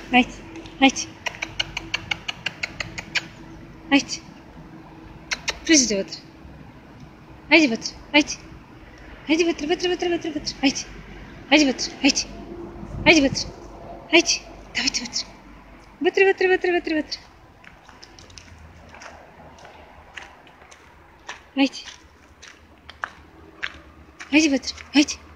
Haydi. Haydi. Haydi. Прыжи, Батыр. Haydi Батыр. Haydi. Haydi Батыр, Батыр, Батыр, Батыр, Батыр. Haydi. Haydi Батыр. Haydi. Haydi Батыр. Haydi. Давайте, Батыр. Батыр, Батыр, Батыр, Батыр, Батыр. Haydi. Haydi Батыр. Haydi.